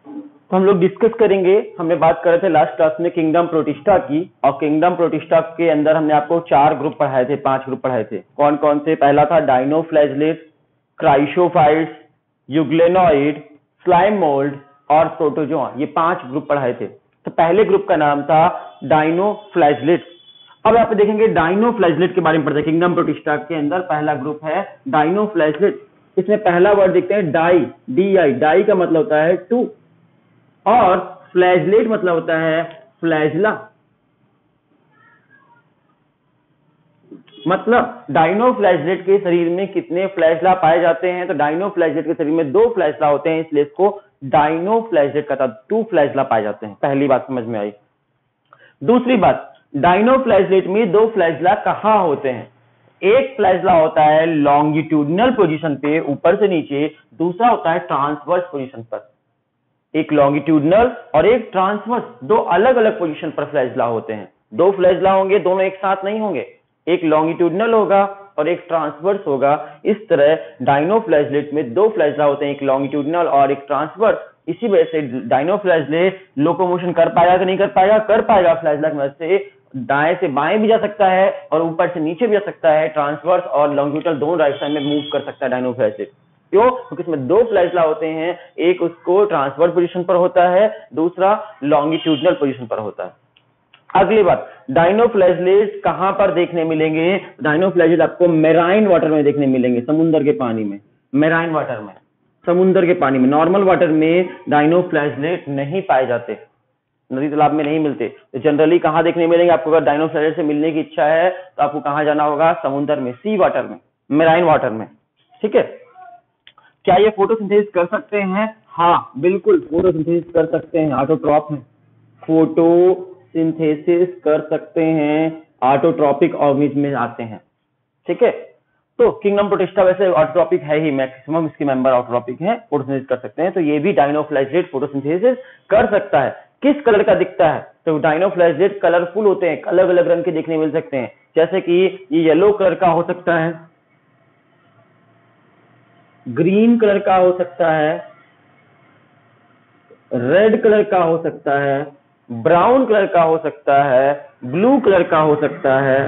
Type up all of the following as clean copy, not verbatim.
तो हम लोग डिस्कस करेंगे। हमने बात कर रहे थे लास्ट क्लास में किंगडम प्रोटिस्टा की, और किंगडम प्रोटिस्टा के अंदर हमने आपको 4 ग्रुप पढ़ाए थे, 5 ग्रुप पढ़ाए थे। कौन कौन से? पहला था dinoflagellate, chrysophytes, euglenoid, slime mould और प्रोटोजोआ। ये 5 ग्रुप पढ़ाए थे। तो पहले ग्रुप का नाम था डाइनोफ्लैजलेट। अब आप देखेंगे डाइनोफ्लैजलेट के बारे में पढ़ते हैं। किंगडम प्रोटिस्टा के अंदर पहला ग्रुप है डाइनोफ्लैजलेट। इसमें पहला वर्ड देखते हैं डाई, DI। डाई का मतलब होता है टू, और फ्लैजलेट मतलब होता है फ्लैजला। मतलब डाइनोफ्लैजलेट के शरीर में कितने फ्लैजला पाए जाते हैं? तो डाइनोफ्लैजलेट के शरीर में 2 फ्लैजला होते हैं, इसलिए इसको डाइनोफ्लैजलेट कहता है। 2 फ्लैजला पाए जाते हैं। पहली बात समझ में आई। दूसरी बात, डाइनोफ्लैजलेट में 2 फ्लैजला कहां होते हैं? एक फ्लैजला होता है लॉन्गिट्यूडनल पोजीशन पे, ऊपर से नीचे। दूसरा होता है ट्रांसवर्स पोजीशन पर। एक लॉन्गिट्यूडनल और एक ट्रांसवर्स, 2 अलग अलग पोजीशन पर फ्लैजला होते हैं। 2 फ्लैजला होंगे, दोनों एक साथ नहीं होंगे। एक लॉन्गिट्यूडनल होगा और एक ट्रांसवर्स होगा। इस तरह डाइनोफ्लैजलेट में 2 फ्लैजला होते हैं, एक लॉन्गिट्यूडनल और एक ट्रांसवर्स। इसी वजह से डाइनोफ्लैजलेट लोकोमोशन कर पाएगा कि नहीं कर पाएगा? कर पाएगा। फ्लैजला की मदद से दाएं से बाएं भी जा सकता है और ऊपर से नीचे भी जा सकता है। ट्रांसवर्स और लॉन्गिट्यूडनल दोनों डायरेक्शन में मूव कर सकता है डाइनोफ्लैजलेट। क्यों? क्योंकि इसमें 2 फ्लैजला होते हैं, एक उसको ट्रांसवर्स पोजीशन पर होता है, दूसरा लॉन्गिट्यूडनल पोजीशन पर होता है। अगली बात, डाइनोफ्लैजलेट कहां पर देखने मिलेंगे? डाइनोफ्लैजलेट आपको मेराइन वाटर में देखने मिलेंगे, समुद्र के पानी में। मेराइन वाटर में, समुद्र के पानी में। नॉर्मल वाटर में डाइनोफ्लैजलेट नहीं पाए जाते, नदी तालाब में नहीं मिलते। तो जनरली कहां देखने मिलेंगे आपको? अगर डाइनोफ्लैजलेट से मिलने की इच्छा है तो आपको कहां जाना होगा? समुद्र में, सी वाटर में, मेराइन वाटर में। ठीक है। क्या ये फोटोसिंथेसिस कर सकते हैं? हाँ बिल्कुल, फोटोसिंथेसिस कर सकते हैं। ऑटोट्रॉप है, फोटोसिंथेसिस कर सकते हैं, ऑटोट्रॉपिक ऑर्गेनिज्म में आते हैं। ठीक है। तो किंगडम प्रोटिस्टा वैसे ऑटोट्रॉपिक है ही, मैक्सिमम इसके मेंबर ऑटोट्रॉपिक हैं, फोटोसिंथेसिस कर सकते हैं। तो ये भी डाइनोफ्लैजलेट फोटोसिंथेसिस कर सकता है। किस कलर का दिखता है? तो डाइनोफ्लैजलेट कलरफुल होते हैं, अलग अलग रंग के देखने मिल सकते हैं। जैसे कि ये येलो कलर का हो सकता है, ग्रीन कलर का हो सकता है, रेड कलर का हो सकता है, ब्राउन कलर का हो सकता है, ब्लू कलर का हो सकता है।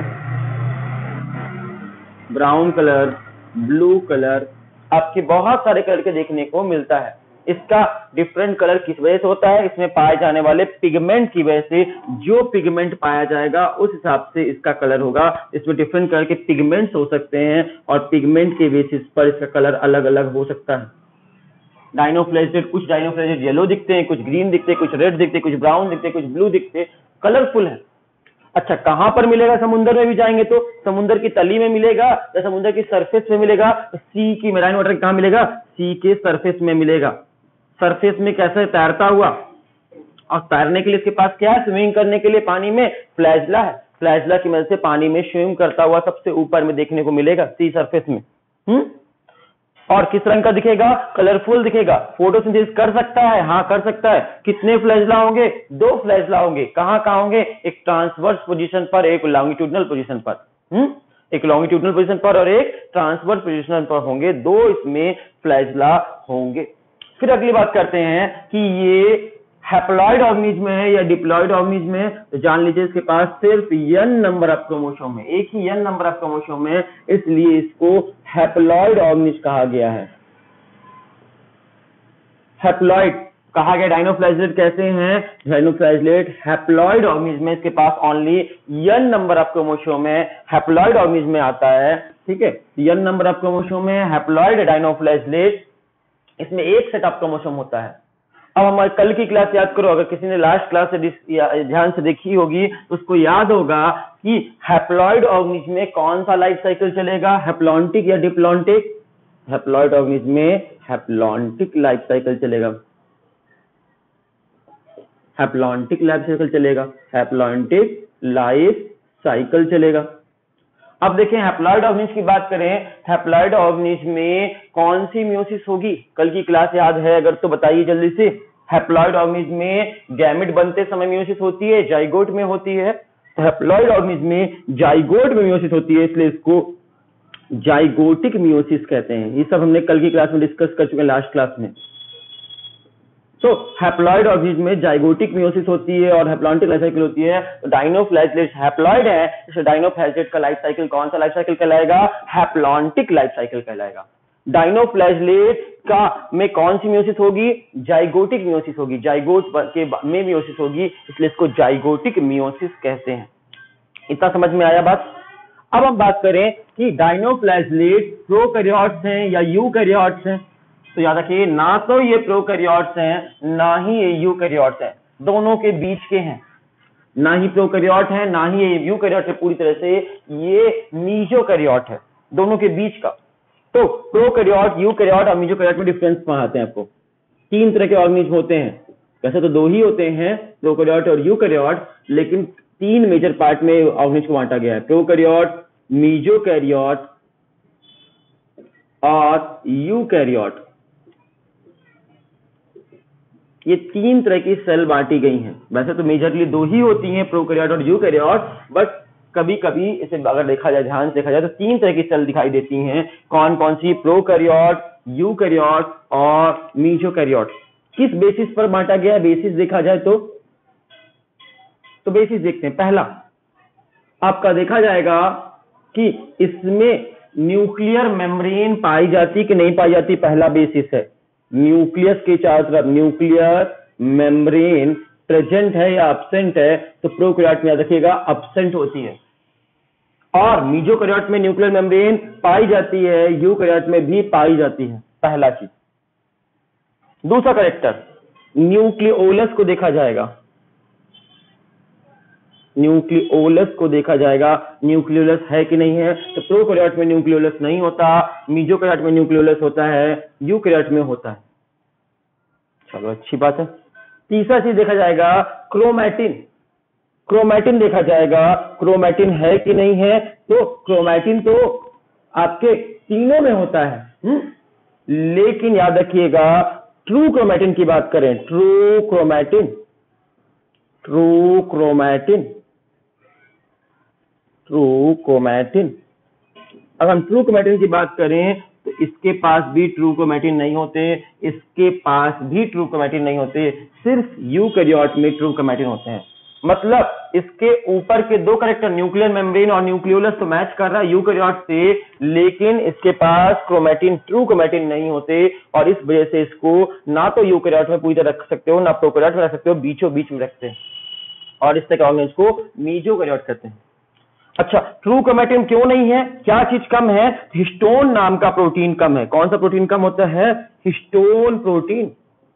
ब्राउन कलर, ब्लू कलर, आपके बहुत सारे कलर के देखने को मिलता है। इसका डिफरेंट कलर किस वजह से होता है? इसमें पाए जाने वाले पिगमेंट की वजह से। जो पिगमेंट पाया जाएगा उस हिसाब से इसका कलर होगा। इसमें डिफरेंट कलर के पिगमेंट्स हो सकते हैं और पिगमेंट के बेसिस पर इसका कलर अलग अलग हो सकता है। डाइनोफ्लैजलेट, कुछ डाइनोफ्लैजलेट येलो दिखते हैं, कुछ ग्रीन दिखते हैं, कुछ रेड दिखते हैं, कुछ ब्राउन दिखते हैं, कुछ ब्लू दिखते हैं, कलरफुल है। अच्छा, कहां पर मिलेगा? समुद्र में भी जाएंगे तो समुद्र की तली में मिलेगा या समुद्र की सरफेस में मिलेगा? सी की मेराइन वाटर कहां मिलेगा? सी के सरफेस में मिलेगा। सरफेस में कैसे? तैरता हुआ। और तैरने के लिए इसके पास क्या है? स्विमिंग करने के लिए पानी में फ्लैजला है। फ्लैजला की मदद से पानी में स्विम करता हुआ सबसे ऊपर में देखने को मिलेगा, सी सरफेस में। और किस रंग का दिखेगा? कलरफुल दिखेगा। फोटोसिंथेसिस कर सकता है? हाँ कर सकता है। कितने फ्लैजला होंगे? 2 फ्लैजला होंगे। कहां कहां होंगे? एक ट्रांसवर्स पोजीशन पर, एक लॉन्गिट्यूडनल पोजीशन पर। एक लॉन्गिट्यूडनल पोजीशन पर और एक ट्रांसवर्स पोजीशन पर होंगे। 2 इसमें फ्लैजला होंगे। फिर अगली बात करते हैं कि ये हैप्लॉइड ऑर्गेनिज्म है या डिप्लॉइड ऑर्गेनिज्म है। तो जान लीजिए इसके पास सिर्फ n नंबर ऑफ क्रोमोसोम है, एक ही n नंबर ऑफ क्रोमोसोम है, इसलिए इसको हैप्लॉइड ऑर्गेनिज्म कहा गया है। हैप्लॉइड कहा गया। डाइनोफ्लैजलेट कैसे हैं? डाइनोफ्लैजलेट हैप्लॉइड ऑर्गेनिज्म में, इसके पास only n number of chromosome है, हैप्लॉइड ऑर्गेनिज्म में आता है। ठीक है, n नंबर ऑफ क्रोमोसोम है, हैप्लॉइड डाइनोफ्लैजलेट। इसमें एक सेट ऑफ क्रोमोसोम होता है। अब हमारे कल की क्लास याद करो, अगर किसी ने लास्ट क्लास से ध्यान से देखी होगी तो उसको याद होगा कि हैप्लॉइड ऑर्गेनिज्म में कौन सा लाइफ साइकिल चलेगा? हैप्लॉन्टिक या डिप्लॉन्टिक? हैप्लॉइड ऑर्गेनिज्म में हैप्लॉन्टिक लाइफ साइकिल चलेगा। हैप्लॉन्टिक लाइफ साइकिल चलेगा। हैप्लॉन्टिक लाइफ साइकिल चलेगा। अब देखें हैप्लॉइड ऑर्गेनिज्म की बात करें, हैप्लॉइड ऑर्गेनिज्म में कौन सी मियोसिस होगी? कल की क्लास याद है अगर तो बताइए जल्दी से। हैप्लॉइड ऑर्गेनिज्म में गैमेट बनते समय मियोसिस होती है, जाइगोट में होती है। तो हैप्लॉइड ऑर्गेनिज्म में जाइगोट में मियोसिस होती है, इसलिए इसको जाइगोटिक मियोसिस कहते हैं। ये सब हमने कल की क्लास में डिस्कस कर चुके हैं, लास्ट क्लास में। तो हैप्लॉइड ऑर्गेनिज्म में जाइगोटिक मियोसिस होती है और हैप्लॉन्टिक लाइफ साइकिल होती है। तो डायनोफ्लैजेलेट्स हैप्लॉइड है, इसलिए डायनोफ्लैजेलेट का लाइफ साइकिल कौन सा लाइफ साइकिल कहलाएगा? हैप्लॉन्टिक लाइफ साइकिल कहलाएगा। डायनोफ्लैजेलेट का में कौन सी मियोसिस होगी? जाइगोटिक मियोसिस होगी, जाइगोट के में मियोसिस होगी, इसलिए इसको जाइगोटिक मियोसिस कहते हैं। इतना समझ में आया बात? अब हम बात करें कि डायनोफ्लैजेलेट प्रोकैरियोट्स हैं या यूकैरियोट्स हैं। तो याद रखिए, ना तो ये प्रोकैरियोट्स हैं ना ही ये यूकैरियोट्स हैं, दोनों के बीच के हैं। ना ही प्रोकैरियोट है ना ही ये यूकैरियोट है, पूरी तरह से ये मीजोकैरियोट है, दोनों के बीच का। तो प्रोकैरियोट, यूकैरियोट और मीजोकैरियोट में डिफरेंस कहां आते हैं आपको? तीन तरह के ऑर्गेनिज्म होते हैं, वैसे तो दो ही होते हैं, प्रोकैरियोट और यूकैरियोट, लेकिन तीन मेजर पार्ट में ऑर्गेनिज्म को बांटा गया है, प्रोकैरियोट, मीजोकैरियोट और यूकैरियोट। ये तीन तरह की सेल बांटी गई हैं। वैसे तो मेजरली दो ही होती हैं, प्रोकैरियोट और यूकैरियोट, बट कभी कभी इसे अगर देखा जाए, ध्यान से देखा जाए तो तीन तरह की सेल दिखाई देती हैं। कौन कौन सी? प्रोकैरियोट, यूकैरियोट और मीजोकैरियोट। किस बेसिस पर बांटा गया है? बेसिस देखा जाए तो बेसिस देखते हैं। पहला आपका देखा जाएगा कि इसमें न्यूक्लियर मेम्ब्रेन पाई जाती कि नहीं पाई जाती, पहला बेसिस है। न्यूक्लियस के चारों तरफ न्यूक्लियर मेम्ब्रेन प्रेजेंट है या अब्सेंट है, तो प्रोकैरियोट में याद रखिएगा अब्सेंट होती है, और मीजोकैरियोट में न्यूक्लियर मेम्ब्रेन पाई जाती है, यूकैरियोट में भी पाई जाती है, पहला चीज। दूसरा कैरेक्टर, न्यूक्लियोलस को देखा जाएगा, न्यूक्लियोलस को देखा जाएगा, न्यूक्लियोलस है कि नहीं है। तो प्रोकैरियोट में न्यूक्लियोलस नहीं होता, मीजोकैरियोट में न्यूक्लियोलस होता है, यूकैरियोट में होता है। चलो अच्छी बात है। तीसरा चीज देखा जाएगा, क्रोमैटिन। क्रोमैटिन देखा जाएगा, क्रोमैटिन है कि नहीं है। तो क्रोमैटिन तो आपके तीनों में होता है, लेकिन याद रखिएगा ट्रू क्रोमैटिन की बात करें, true chromatin, true chromatin, true chromatin, अगर हम ट्रू क्रोमैटिन की बात करें तो इसके पास भी ट्रू क्रोमैटिन नहीं होते, इसके पास भी ट्रू क्रोमैटिन नहीं होते, सिर्फ यूकैरियोट में ट्रू क्रोमैटिन होते हैं। मतलब इसके ऊपर के दो कैरेक्टर न्यूक्लियर मेम्ब्रेन और न्यूक्लियोलस तो मैच कर रहा है यूकैरियोट से, लेकिन इसके पास क्रोमैटिन, ट्रू क्रोमैटिन नहीं होते, और इस वजह से इसको ना तो यूकैरियोट में पूरी तरह रख सकते हो ना प्रोकैरियोट में रख सकते हो, बीचों बीच में रखते हैं, और इस तरह के ऑर्गेनिज्म को मीजोकैरियोट कहते हैं। अच्छा, ट्रू क्रोमैटिन क्यों नहीं है? क्या चीज कम है? हिस्टोन नाम का प्रोटीन कम है। कौन सा प्रोटीन कम होता है? Histone protein.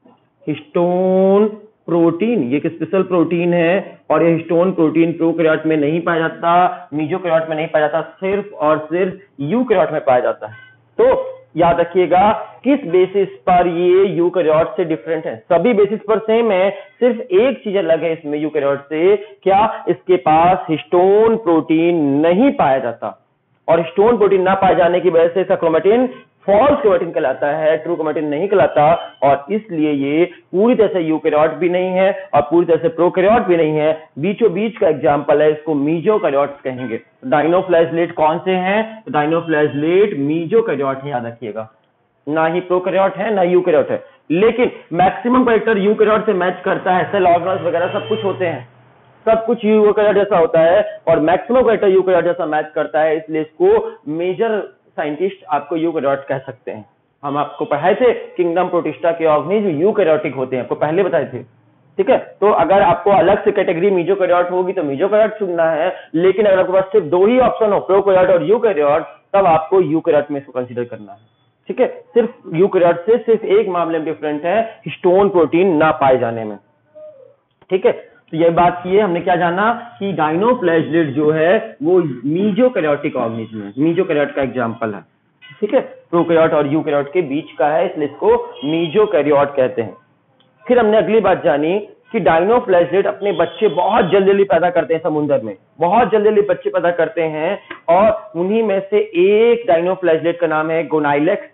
हिस्टोन प्रोटीन ये एक स्पेशल प्रोटीन है, और ये हिस्टोन प्रोटीन प्रोकैरियोट में नहीं पाया जाता, मीजोकैरियोट में नहीं पाया जाता, सिर्फ और सिर्फ यूकैरियोट में पाया जाता है। तो याद रखिएगा किस बेसिस पर ये यूकैरियोट से डिफरेंट है? सभी बेसिस पर सेम है, सिर्फ एक चीज अलग है इसमें यूकैरियोट से, क्या? इसके पास हिस्टोन प्रोटीन नहीं पाया जाता, और हिस्टोन प्रोटीन ना पाए जाने की वजह से इसका क्रोमैटिन फॉल्स क्रोमैटिन कहलाता है, ट्रू क्रोमैटिन नहीं कहलाता, और इसलिए ये पूरी तरह से यूकैरियोट भी नहीं है और पूरी तरह से प्रोकैरियोट भी नहीं है, बीचों बीच का एग्जांपल है, इसको मीजोकैरियोट कहेंगे। डायनोफ्लैजेलेट कौन से हैं? डायनोफ्लैजेलेट मीजोकैरियोट है, याद रखिएगा, ना ही प्रोकैरियोट है ना यूकैरियोट है, लेकिन मैक्सिमम कैरेक्टर यूकैरियोट से मैच करता है, सेल ऑर्गेनल्स वगैरह सब कुछ होते हैं, सब कुछ यूकैरियोट जैसा होता है, और मैक्सिमम कैरेक्टर यूकैरियोट जैसा मैच करता है, इसलिए इसको मेजर साइंटिस्ट आपको यूकैरियोट कह सकते हैं। हम आपको पढ़ाए थे किंगडम प्रोटिस्टा के ऑर्गेनिज्म यूकैरियोटिक होते हैं, आपको पहले बताए थे, ठीक है। तो अगर आपको अलग से कैटेगरी मीजोकैरियोट होगी तो मीजोकैरियोट चुनना है, लेकिन अगर आपके पास सिर्फ दो ही ऑप्शन हो, प्रोकैरियोट और यूकैरियोट, तब आपको यूकैरियोट में इसको कंसीडर करना है, ठीक है। सिर्फ यूकैरियोट से सिर्फ एक मामले में डिफरेंट है, हिस्टोन प्रोटीन ना पाए जाने में, ठीक है। तो ये बात की है, हमने क्या जाना कि डायनोफ्लैजेलेट जो है वो मीजोकैरियोटिक ऑर्गेनिज्म है, मीजोकैरियोट का एग्जांपल है, ठीक है, प्रोकैरियोट और यूकैरियोट के बीच का है, इसलिए इसको मीजोकैरियोट कहते हैं। फिर हमने अगली बात जानी कि डायनोफ्लैजेलेट अपने बच्चे बहुत जल्दी जल्दी पैदा करते हैं, समुद्र में बहुत जल्दी जल्दी बच्चे पैदा करते हैं, और उन्हीं में से एक डायनोफ्लैजेलेट का नाम है गोनाइलेक्स,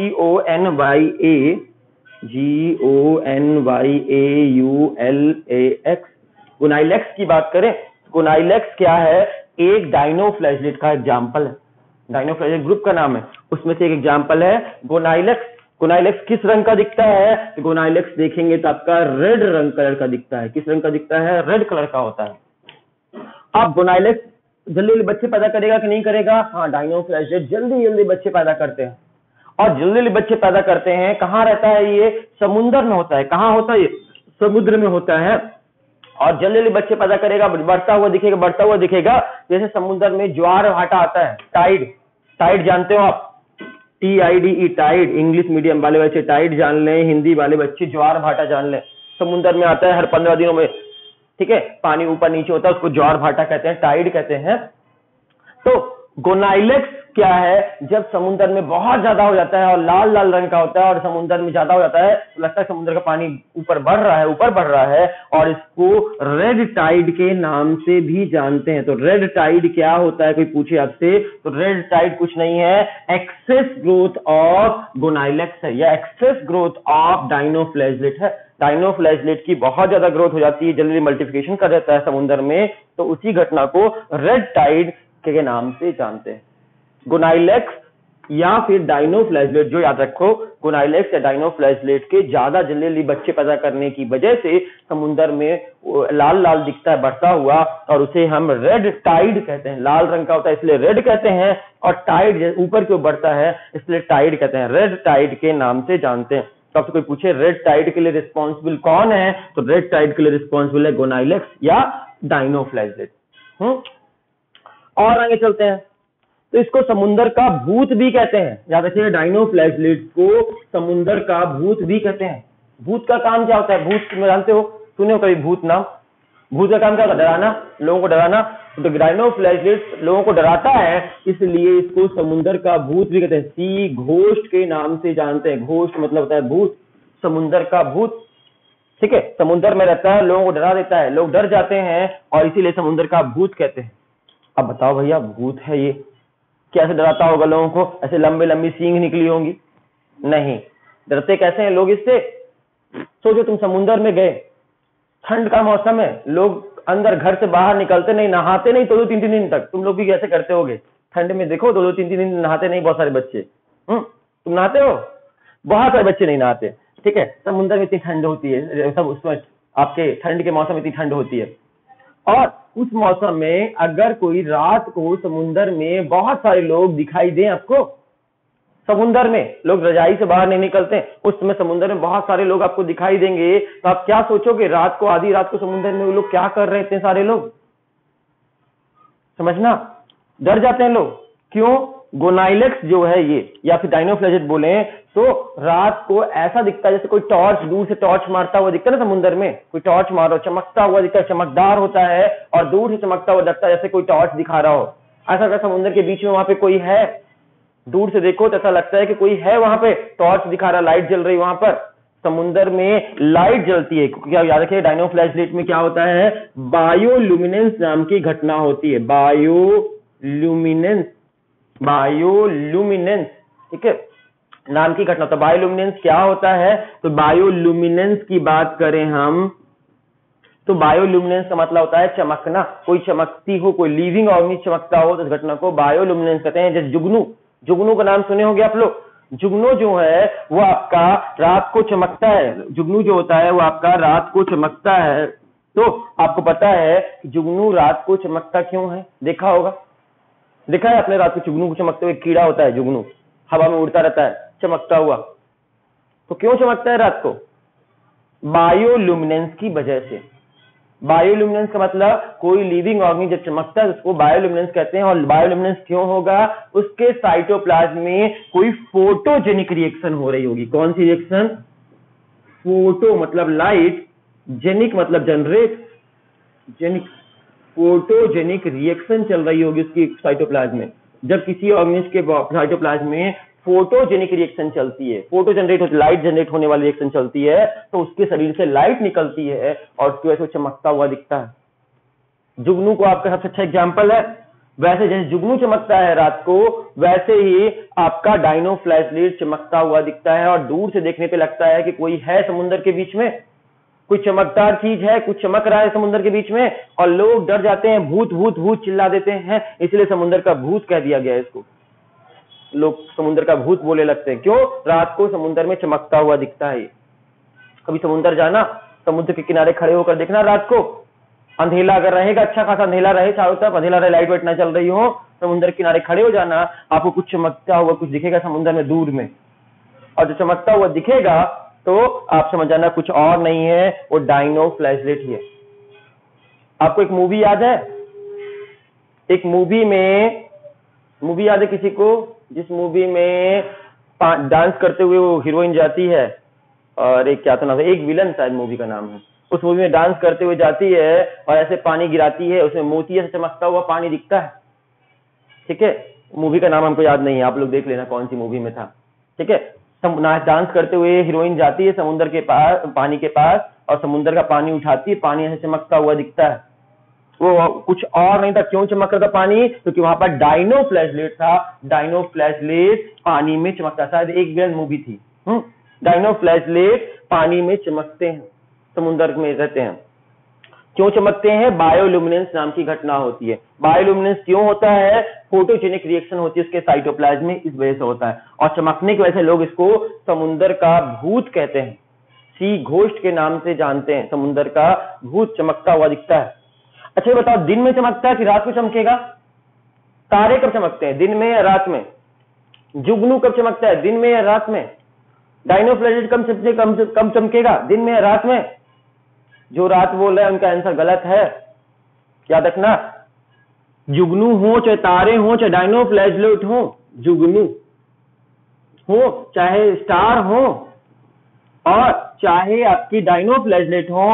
GONYAULAX। गोनाइलेक्स की बात करें, गोनाइलेक्स क्या है? एक डायनोफ्लैजेलेट का एग्जाम्पल है, डायनोफ्लैजेलेट ग्रुप का नाम है, उसमें से एक एग्जाम्पल है गोनाइलेक्स। गोनाइलेक्स किस रंग का दिखता है? तो गोनाइलेक्स देखेंगे तो आपका रेड रंग कलर का दिखता है। किस रंग का दिखता है? रेड कलर का होता है। अब गोनाइलेक्स जल्दी जल्दी बच्चे पैदा करेगा कि नहीं करेगा? हाँ, डायनोफ्लैजेलेट जल्दी जल्दी बच्चे पैदा करते हैं, और जल्दी जल्दी बच्चे पैदा करते हैं। कहाँ रहता है ये? समुद्र में होता है। कहाँ होता है ये? समुद्र में होता है। और जल्दी जल्दी बच्चे पैदा करेगा, बढ़ता हुआ दिखेगा जैसे समुद्र में ज्वार भाटा आता है। टाइड, टाइड जानते हो आप? TIDE, Tide. इंग्लिश मीडियम वाले बच्चे टाइड जान लें, हिंदी वाले बच्चे ज्वार भाटा जान लें। समुद्र में आता है हर 15 दिनों में, ठीक है, पानी ऊपर नीचे होता है, उसको ज्वार भाटा कहते हैं, टाइड कहते हैं। तो गोनाइलेक्स क्या है? जब समुद्र में बहुत ज्यादा हो जाता है और लाल लाल रंग का होता है और समुद्र में ज्यादा हो जाता है तो लगता है समुद्र का पानी ऊपर बढ़ रहा है, और इसको रेड टाइड के नाम से भी जानते हैं। तो रेड टाइड क्या होता है, कोई पूछे आपसे? तो रेड टाइड कुछ नहीं है, एक्सेस ग्रोथ ऑफ गोनाइलेक्स है, या एक्सेस ग्रोथ ऑफ डायनोफ्लैजेलेट है। डायनोफ्लैजेलेट की बहुत ज्यादा ग्रोथ हो जाती है, जल्दी मल्टीप्लिकेशन कर देता है समुद्र में, तो उसी घटना को रेड टाइड के नाम से जानते हैं। गोनाइलेक्स या फिर डायनोफ्लैजेलेट, जो याद रखो, गोनाइलेक्स या डायनोफ्लैजेलेट के ज्यादा जल्दी बच्चे पैदा करने की वजह से समुद्र में लाल लाल दिखता है बढ़ता हुआ, और उसे हम रेड टाइड कहते हैं। लाल रंग का होता है इसलिए रेड कहते हैं, और टाइड ऊपर की ओर बढ़ता है इसलिए टाइड कहते हैं। रेड टाइड के नाम से जानते हैं। तो आपसे कोई पूछे रेड टाइड के लिए रिस्पॉन्सिबल कौन है, तो रेड टाइड के लिए रिस्पॉन्सिबल है गोनाइलेक्स या डायनोफ्लैजेलेट। और आगे चलते हैं, तो इसको समुद्र का भूत भी कहते हैं। याद रखिए, डायनोफ्लैजेलेट को समुद्र का भूत भी कहते हैं। भूत का काम क्या होता है? भूत में जानते हो, सुने हो कभी भूत नाम? भूत का काम क्या होता है? डराना, लोगों को डराना। तो डायनोफ्लैजेलेट लोगों को डराता है, इसलिए इसको समुद्र का भूत भी कहते हैं। सी घोस्ट के नाम से जानते हैं। घोस्ट मतलब होता है भूत, समुद्र का भूत, ठीक है। समुद्र में रहता है, लोगों को डरा देता है, लोग डर जाते हैं, और इसीलिए समुद्र का भूत कहते हैं। अब बताओ भैया, भूत है ये, कैसे डराता होगा लोगों को? ऐसे लंबे लंबी सींग निकली होंगी? नहीं। डरते कैसे हैं लोग इससे? सोचो, तुम समुद्र में गए, ठंड का मौसम है, लोग अंदर घर से बाहर निकलते नहीं, नहाते नहीं 2-3 दिन तक। तुम लोग भी कैसे करते होगे ठंड में? देखो 2-3 दिन नहाते नहीं बहुत सारे बच्चे। तुम नहाते हो? बहुत सारे बच्चे नहीं नहाते, ठीक है। समुद्र में इतनी ठंड होती है, सब उसमें आपके ठंड के मौसम में इतनी ठंड होती है, और उस मौसम में अगर कोई रात को समुद्र में बहुत सारे लोग दिखाई दें आपको, समुद्र में लोग रजाई से बाहर नहीं निकलते, उस समय समुद्र में बहुत सारे लोग आपको दिखाई देंगे, तो आप क्या सोचोगे? रात को, आधी रात को समुद्र में वो लोग क्या कर रहे थे? सारे लोग समझना, डर जाते हैं लोग। क्यों? गोनाइलेक्स जो है ये, या फिर डायनोफ्लैजेलेट बोले तो रात को ऐसा दिखता है जैसे कोई टॉर्च, दूर से टॉर्च मारता हुआ दिखता है ना समुद्र में, कोई टॉर्च मारो, चमकता हुआ दिखता है, चमकदार होता है, और दूर से चमकता हुआ लगता है जैसे कोई टॉर्च दिखा रहा हो। ऐसा अगर समुद्र के बीच में वहां पे कोई है, दूर से देखो तो ऐसा लगता है कि कोई है वहां पे, टॉर्च दिखा रहा, लाइट जल रही वहां पर। समुद्र में लाइट जलती है, क्योंकि याद रखिए डायनोफ्लैजेलेट में क्या होता है? बायोल्यूमिनेंस नाम की घटना होती है। बायोल्यूमिनेंस, ठीक है, नाम की घटना। तो बायोल्यूमिनेंस क्या होता है? तो बायोल्यूमिनेंस की बात करें हम, तो बायोल्यूमिनेंस का मतलब होता है चमकना। कोई चमकती हो, कोई लिविंग ऑर्गेनिज्म चमकता हो, तो इस घटना को बायोल्यूमिनेंस कहते हैं। जैसे जुगनू, जुगनू का नाम सुने होंगे आप लोग। जुगनू जो है वो आपका रात को चमकता है। जुगनू जो होता है वो आपका रात को चमकता है। तो आपको पता है कि जुगनू रात को चमकता क्यों है? देखा होगा, देखा है आपने रात को जुगनू को चमकते हुए? कीड़ा होता है जुगनू, हवा में उड़ता रहता है चमकता हुआ। तो क्यों चमकता है रात को? बायोल्यूमिनेंस की वजह से। बायोल्यूमिनेंस का मतलब कोई लिविंग ऑर्गेनिज्म जब चमकता है उसको बायोल्यूमिनेंस कहते हैं। और बायोल्यूमिनेंस क्यों होगा? उसके साइटोप्लाज्म में कोई फोटोजेनिक रिएक्शन हो रही होगी। कौन सी रिएक्शन? फोटो मतलब लाइट, जेनिक मतलब जनरेट, जेनिक, फोटोजेनिक रिएक्शन चल रही होगी उसकी साइटोप्लाज्म में। जब किसी ऑर्गेनिज्म के साइटोप्लाज्म में फोटोजेनिक रिएक्शन चलती है, फोटो जनरेट होती है, लाइट जनरेट होने वाली रिएक्शन चलती है, तो उसके शरीर से लाइट निकलती है और उसकी वजह से चमकता हुआ दिखता है। जुगनू को आपका सबसे अच्छा एग्जांपल है। वैसे जैसे जुगनू चमकता है रात को, वैसे ही आपका डायनोफ्लैजेलेट चमकता हुआ दिखता है, और दूर से देखने पे लगता है कि कोई है समुद्र के बीच में, कोई चमकदार चीज है, कुछ चमक रहा है समुद्र के बीच में, और लोग डर जाते हैं, भूत भूत भूत चिल्ला देते हैं, इसलिए समुद्र का भूत कह दिया गया है इसको। लोग समुद्र का भूत बोले लगते हैं। क्यों? रात को समुद्र में चमकता हुआ दिखता है। कभी समुद्र जाना, समुद्र के किनारे खड़े होकर देखना, रात को अंधेला अगर रहेगा, अच्छा खासा अंधेला रहे, चारों तरफ अंधेला रहे, लाइट वाइट ना चल रही हो, समुद्र किनारे खड़े हो जाना, आपको कुछ चमकता हुआ कुछ दिखेगा समुद्र में दूर में, और जो चमकता हुआ दिखेगा तो आप समझ जाना कुछ और नहीं है, वो डायनो फ्लैशलाइट ही है। आपको एक मूवी याद है? एक मूवी याद है किसी को, जिस मूवी में डांस करते हुए वो हीरोइन जाती है, और एक क्या तो नाम है, एक विलन शायद मूवी का नाम है, उस मूवी में डांस करते हुए जाती है और ऐसे पानी गिराती है, उसमें मोती से चमकता हुआ पानी दिखता है। ठीक है, मूवी का नाम हमको याद नहीं है, आप लोग देख लेना कौन सी मूवी में था। ठीक है, डांस करते हुए हीरोइन जाती है समुद्र के पास, पानी के पास, और समुद्र का पानी उठाती है, पानी ऐसे चमकता हुआ दिखता है। वो कुछ और नहीं था। क्यों चमक रहा था पानी? क्योंकि वहां पर डायनो फ्लैशलाइट था। डायनो फ्लैशलाइट पानी में चमकता, शायद एक विलन मूवी थी। डायनो फ्लैशलाइट पानी में चमकते हैं, समुद्र में रहते हैं। क्यों चमकते हैं? बायोल्यूमिनेंस नाम की घटना होती है। बायोल्यूमिनेंस क्यों होता है? फोटोजेनिक रिएक्शन होती है उसके साइटोप्लाज्म में, इस वजह से होता है। और चमकने की वजह से लोग इसको समुद्र का भूत कहते हैं, सी घोस्ट के नाम से जानते हैं। समुद्र का भूत चमकता हुआ दिखता है। अच्छा बताओ, दिन में चमकता है कि रात को चमकेगा? तारे कब चमकते हैं, दिन में या रात में? जुगनू कब चमकता है, दिन में या रात में? डायनो फ्लैशलाइट कब चमकेगा, दिन में या रात में? जो रात बोल रहे हैं उनका आंसर गलत है, याद रखना। जुगनू हो चाहे तारे हो चाहे डायनो फ्लैशलाइट हो, जुगनू हो चाहे स्टार हो और चाहे आपकी डायनो फ्लैशलाइट हो,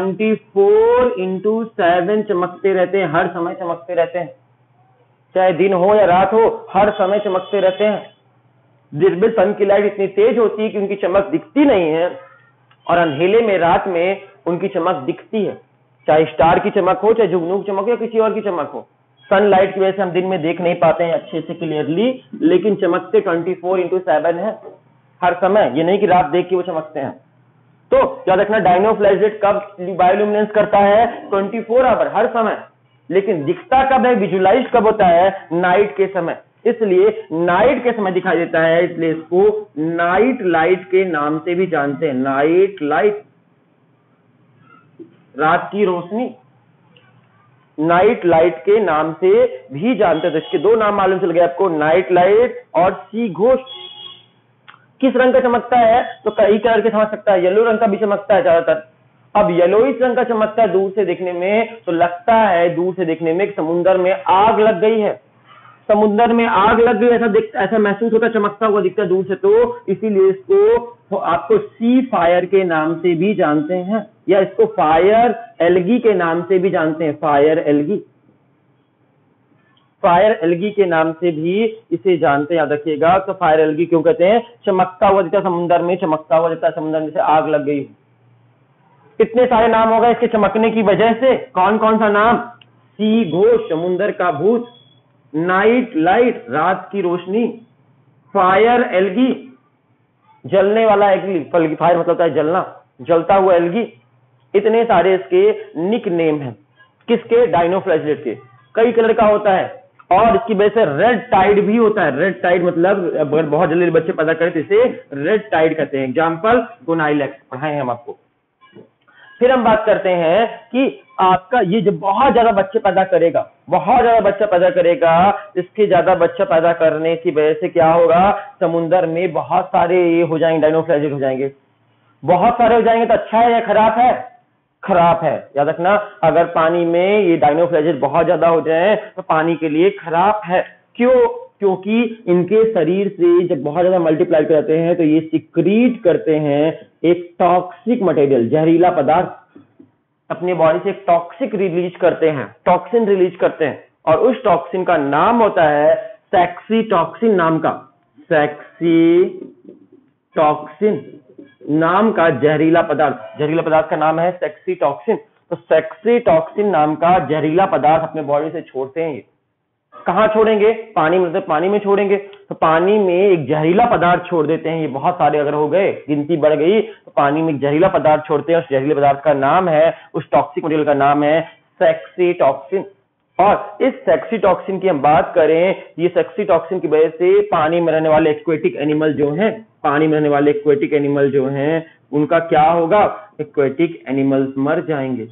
24/7 चमकते रहते हैं, हर समय चमकते रहते हैं। चाहे दिन हो या रात हो, हर समय चमकते रहते हैं। दिन में सन की लाइट इतनी तेज होती है कि उनकी चमक दिखती नहीं है, और अंधेले में रात में उनकी चमक दिखती है। चाहे स्टार की चमक हो, चाहे जुगनू की चमक हो, या किसी और की चमक हो। सनलाइट की वजह से हम दिन में देख नहीं पाते हैं अच्छे से क्लियरली, लेकिन चमकते 24/7 है हर समय। ये नहीं कि रात देख के वो चमकते हैं। तो याद रखना, डायनो फ्लैशलाइट कब बायोल्यूमिनेंस करता है? 24 आवर, हर समय। लेकिन दिखता कब है, विजुलाइज कब होता है? नाइट के समय। इसलिए नाइट के समय दिखाई देता है, इसलिए इसको नाइट लाइट के नाम से भी जानते हैं। नाइट लाइट, रात की रोशनी, नाइट लाइट के नाम से भी जानते हैं। तो इसके दो नाम मालूम चल गए आपको, नाइट लाइट और सी घोस्ट। किस रंग का चमकता है? तो कई कलर के चमक सकता है, येलो रंग का भी चमकता है ज्यादातर। अब येलोइश रंग का चमकता है दूर से देखने में, तो लगता है दूर से देखने में समुद्र में आग लग गई है, समुद्र में आग लग गई, ऐसा महसूस होता है, चमकता हुआ दिखता है दूर से। तो इसीलिए इसको आपको सी फायर के नाम से भी जानते हैं, या इसको फायर एल्गी के नाम से भी जानते हैं। फायर एल्गी, फायर एल्गी के नाम से भी इसे जानते हैं, याद रखिएगा। तो फायर एल्गी क्यों कहते हैं? चमकता हुआ दिखता समुद्र में, चमकता हुआ दिखता समुद्र में, से आग लग गई। कितने सारे नाम होगा इसके चमकने की वजह से? कौन कौन सा नाम? सी घोस्ट, समुद्र का भूत, नाइट लाइट, रात की रोशनी, फायर एल्गी, जलने वाला एल्गी, फायर मतलब होता है जलना, जलता हुआ एल्गी। इतने सारे इसके निक नेम हैं। किसके? डायनो फ्लैशलाइट के। कई कलर का होता है, और इसकी वजह से रेड टाइड भी होता है। रेड टाइड मतलब अगर बहुत जल्दी बच्चे पैदा करें तो इसे रेड टाइड कहते हैं। एग्जाम्पल गोनाइलेक्स पढ़ाए हैं हम आपको। फिर हम बात करते हैं कि आपका ये जो बहुत ज्यादा बच्चे पैदा करेगा, बहुत ज्यादा बच्चा पैदा करेगा, इसके ज्यादा बच्चा पैदा करने की वजह से क्या होगा? समुद्र में बहुत सारे ये हो जाएंगे, डायनो फ्लैशलाइट हो जाएंगे। बहुत सारे हो जाएंगे तो अच्छा है या खराब है? खराब है। याद रखना, अगर पानी में ये डायनो फ्लैशलाइट बहुत ज्यादा हो जाए तो पानी के लिए खराब है। क्यों? क्योंकि इनके शरीर से जब बहुत ज्यादा मल्टीप्लाई करते हैं तो ये सिक्रीट करते हैं एक टॉक्सिक मटेरियल, जहरीला पदार्थ, अपनी बॉडी से एक टॉक्सिक रिलीज करते हैं, टॉक्सिन रिलीज करते हैं, और उस टॉक्सिन का नाम होता है सेक्सी टॉक्सिन नाम का, सेक्सी टॉक्सिन नाम का जहरीला पदार्थ। जहरीला पदार्थ का नाम है सेक्सी टॉक्सिन। तो सेक्सी टॉक्सिन नाम का जहरीला पदार्थ अपने बॉडी से छोड़ते हैं। कहां छोड़ेंगे? पानी में, मतलब पानी में छोड़ेंगे। तो पानी में एक जहरीला पदार्थ छोड़ देते हैं। ये बहुत सारे अगर हो गए, गिनती बढ़ गई, तो पानी में एक जहरीला पदार्थ छोड़ते हैं। उस जहरीले पदार्थ का नाम है, उस टॉक्सिक मटेरियल का नाम है सेक्सी टॉक्सिन। और इस सेक्सी टॉक्सिन की हम बात करें, ये सेक्सी टॉक्सिन की वजह से पानी में रहने वाले एक्वेटिक एनिमल जो हैं, पानी में रहने वाले एक्वेटिक एनिमल जो हैं, उनका क्या होगा? एक्वेटिक एनिमल्स मर जाएंगे,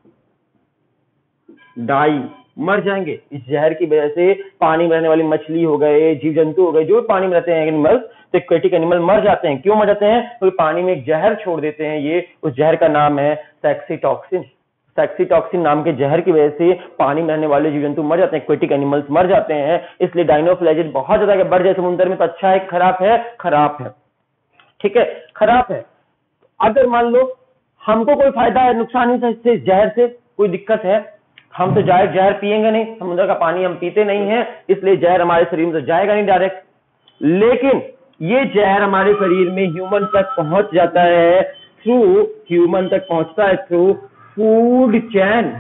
डाई, मर जाएंगे। इस जहर की वजह से पानी में रहने वाली मछली हो गए, जीव जंतु हो गए, जो पानी में रहते हैं एनिमल्स, तो एक्वेटिक एनिमल मर जाते हैं। क्यों मर जाते हैं? क्योंकि पानी में एक जहर छोड़ देते हैं, ये उस जहर का नाम है सेक्सी टॉक्सिन। सेक्सी टॉक्सिन नाम के जहर की वजह से पानी में रहने वाले जीव जंतु मर जाते हैं, एक्वेटिक एनिमल्स मर जाते हैं। इसलिए डायनोफ्लैजेलेट बहुत ज्यादा बढ़ जाए समुद्र में तो अच्छा है, खराब है? खराब है, ठीक है, खराब है। अगर मान लो हमको कोई फायदा है, नुकसान है इससे, जहर से कोई दिक्कत है, हम तो जहर पिएंगे नहीं, समुद्र का पानी हम पीते नहीं है, इसलिए जहर हमारे शरीर में तो जाएगा नहीं डायरेक्ट। लेकिन ये जहर हमारे शरीर में ह्यूमन तक पहुंच जाता है थ्रू, ह्यूमन तक पहुंचता है through food chain.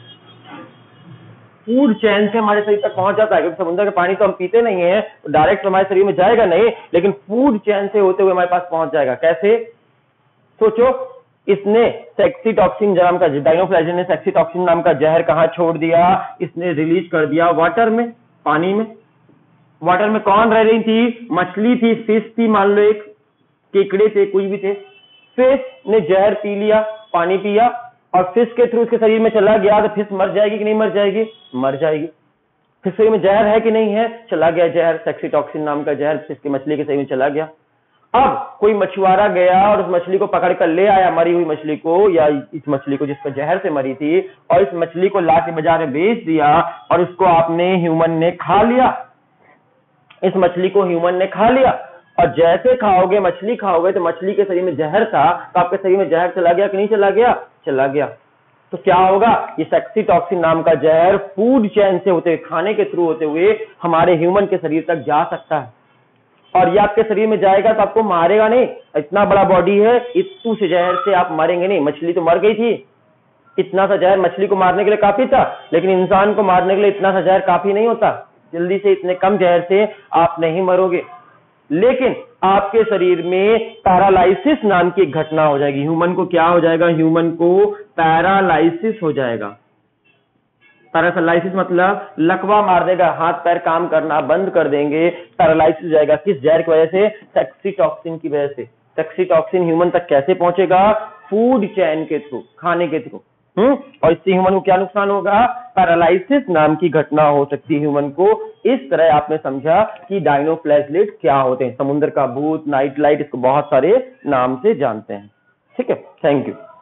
Food chain से हमारे शरीर तक पहुंच जाता है, क्योंकि समुद्र का पानी तो हम पीते नहीं है, डायरेक्ट हमारे शरीर में जाएगा नहीं, लेकिन फूड चैन से होते हुए हमारे पास पहुंच जाएगा। कैसे? सोचो, इसने सेक्सी टॉक्सिन नाम का, डायनोफ्लैजेलेट ने सेक्सी टॉक्सिन नाम का जहर कहां छोड़ दिया? इसने रिलीज कर दिया वाटर में, पानी में। वाटर में कौन रह रही थी? मछली थी, फिश थी, मान लो एक केकड़े थे, कोई भी थे। फिश ने जहर पी लिया, पानी पिया, और फिश के थ्रू उसके शरीर में चला गया, तो फिश मर जाएगी कि नहीं मर जाएगी? मर जाएगी। फिश शरीर में जहर है कि नहीं है? चला गया जहर, सेक्सी टॉक्सिन नाम का जहर फिश की, मछली के शरीर में चला गया। अब कोई मछुआरा गया और उस मछली को पकड़ कर ले आया, मरी हुई मछली को, या इस मछली को जिसका जहर से मरी थी, और इस मछली को ला के बाजार में बेच दिया, और उसको आपने, ह्यूमन ने खा लिया। इस मछली को ह्यूमन ने खा लिया, और जैसे खाओगे, मछली खाओगे, तो मछली के शरीर में जहर था, तो आपके शरीर में जहर चला गया कि नहीं चला गया? चला गया। तो क्या होगा? ये सेक्सी टॉक्सिन नाम का जहर फूड चैन से होते हुए, खाने के थ्रू होते हुए हमारे ह्यूमन के शरीर तक जा सकता है। और ये आपके शरीर में जाएगा तो आपको मारेगा नहीं, इतना बड़ा बॉडी है, इतू से जहर से आप मरेंगे नहीं। मछली तो मर गई थी, इतना सा जहर मछली को मारने के लिए काफी था, लेकिन इंसान को मारने के लिए इतना सा जहर काफी नहीं होता। जल्दी से इतने कम जहर से आप नहीं मरोगे, लेकिन आपके शरीर में पैरालाइसिस नाम की एक घटना हो जाएगी। ह्यूमन को क्या हो जाएगा? ह्यूमन को पैरालाइसिस हो जाएगा। पैरालाइसिस मतलब लकवा मार देगा, हाथ पैर काम करना बंद कर देंगे, पैरालाइसिस हो जाएगा। किस जहर की वजह से? सेक्सी टॉक्सिन की वजह से। सेक्सी टॉक्सिन ह्यूमन तक कैसे पहुंचेगा? फूड चैन के थ्रू, खाने के थ्रू। और इससे ह्यूमन को क्या नुकसान होगा? पैरालाइसिस नाम की घटना हो सकती है ह्यूमन को। इस तरह आपने समझा कि डायनोफ्लैजेलेट क्या होते हैं। समुद्र का भूत, नाइट लाइट, इसको बहुत सारे नाम से जानते हैं। ठीक है, थैंक यू।